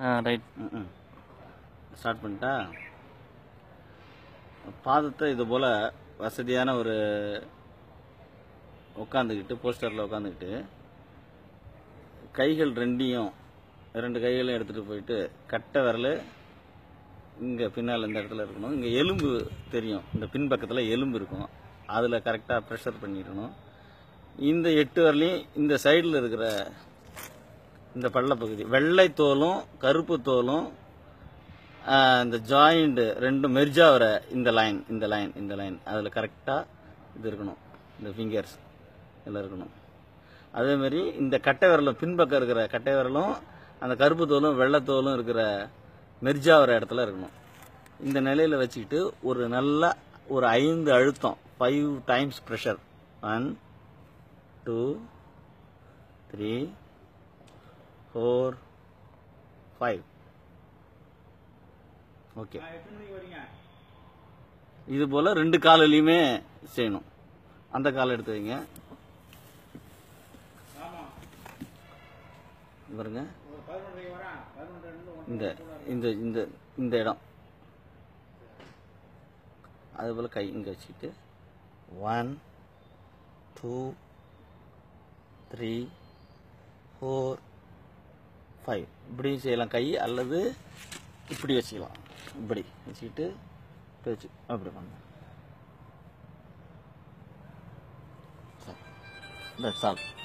Right. Start பண்ணிட்டா பாதத்தை இது போல் வசதியான ஒரு உட்காந்துக்கிட்டு போஸ்டரில் உட்காந்துக்கிட்டு கைகள் ரெண்டு கைகளையும் எடுத்துகிட்டு போயிட்டு கட்டை விரல் இங்கே பின்னால் இந்த இடத்துல இருக்கணும். இங்கே எலும்பு தெரியும், இந்த பின்பக்கத்தில் எலும்பு இருக்கும், அதில் கரெக்டாக ப்ரெஷர் பண்ணிடணும். இந்த 8 விரலையும் இந்த சைடில் இருக்கிற இந்த பள்ள பகுதி வெள்ளை தோலும் கருப்பு தோலும் இந்த ஜாயிண்ட் ரெண்டும் மெர்ஜா வர இந்த லைன் அதில் கரெக்டாக இது இருக்கணும். இந்த ஃபிங்கர்ஸ் இதில் இருக்கணும். அதேமாரி இந்த கட்டை விரலும் பின்பக்கம் இருக்கிற கட்டை விரலும் அந்த கருப்பு தோலும் வெள்ளைத்தோலும் இருக்கிற மெர்ஜா வர இடத்துல இருக்கணும். இந்த நிலையில் வச்சுக்கிட்டு ஒரு 5 அழுத்தம் 5 டைம்ஸ் ப்ரெஷர் 1 2 3 4 5. ஓகே, இது போல 2 காலிலையுமே செய்யணும். அந்த காலை எடுத்து வைங்க பாருங்க. இந்த இந்த இந்த இந்த இடம் அதுபோல் கை இங்கே வச்சுக்கிட்டு 1 2 3 4 5 இப்படியும் செய்யலாம். கை அல்லது இப்படி வச்சுக்கலாம். இப்படி வச்சுக்கிட்டு வச்சு அப்படி பண்ண சால்